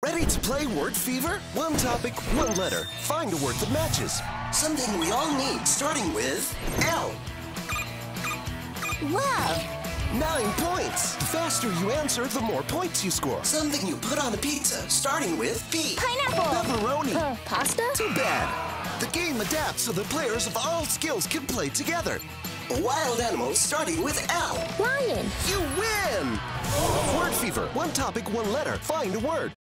Ready to play Word Fever? One topic, one letter. Find a word that matches. Something we all need, starting with L. Love. 9 points. The faster you answer, the more points you score. Something you put on a pizza, starting with P. Pineapple. Pepperoni. Pasta? Too bad. The game adapts so that players of all skills can play together. A wild animal starting with L. Lion. You win! Word Fever. One topic, one letter. Find a word.